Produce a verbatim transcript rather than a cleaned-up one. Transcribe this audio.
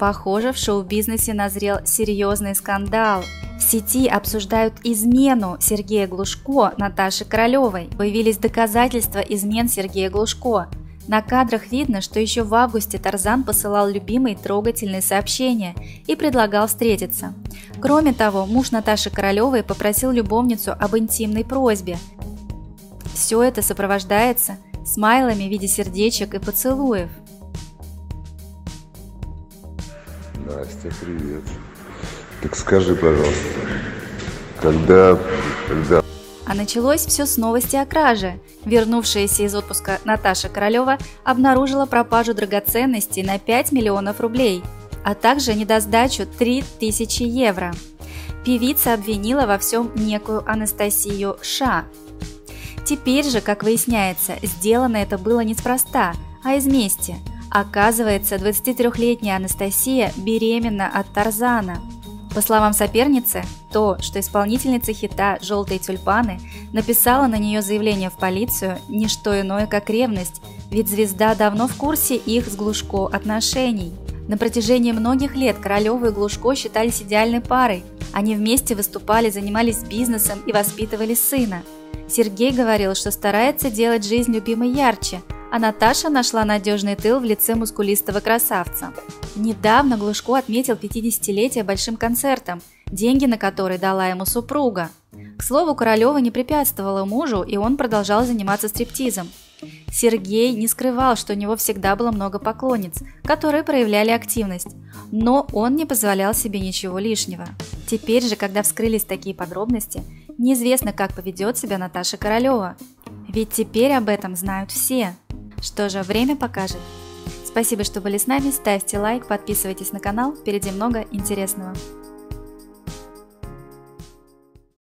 Похоже, в шоу-бизнесе назрел серьезный скандал. В сети обсуждают измену Сергея Глушко Наташи Королевой. Появились доказательства измен Сергея Глушко. На кадрах видно, что еще в августе Тарзан посылал любимой трогательные сообщения и предлагал встретиться. Кроме того, муж Наташи Королевой попросил любовницу об интимной просьбе. Все это сопровождается смайлами в виде сердечек и поцелуев. Настя, привет. Так скажи, пожалуйста, когда, когда... А началось все с новости о краже. Вернувшаяся из отпуска Наташа Королева обнаружила пропажу драгоценностей на пять миллионов рублей, а также недосдачу три тысячи евро. Певица обвинила во всем некую Анастасию Ша. Теперь же, как выясняется, сделано это было неспроста, а из мести. Оказывается, двадцатитрёхлетняя Анастасия беременна от Тарзана. По словам соперницы, то, что исполнительница хита «Желтые тюльпаны» написала на нее заявление в полицию, не что иное, как ревность, ведь звезда давно в курсе их с Глушко отношений. На протяжении многих лет Королева и Глушко считались идеальной парой. Они вместе выступали, занимались бизнесом и воспитывали сына. Сергей говорил, что старается делать жизнь любимой ярче, а Наташа нашла надежный тыл в лице мускулистого красавца. Недавно Глушко отметил пятидесятилетие большим концертом, деньги на который дала ему супруга. К слову, Королева не препятствовала мужу, и он продолжал заниматься стриптизом. Сергей не скрывал, что у него всегда было много поклонниц, которые проявляли активность, но он не позволял себе ничего лишнего. Теперь же, когда вскрылись такие подробности, неизвестно, как поведет себя Наташа Королева, ведь теперь об этом знают все. Что же, время покажет. Спасибо, что были с нами, ставьте лайк, подписывайтесь на канал, впереди много интересного.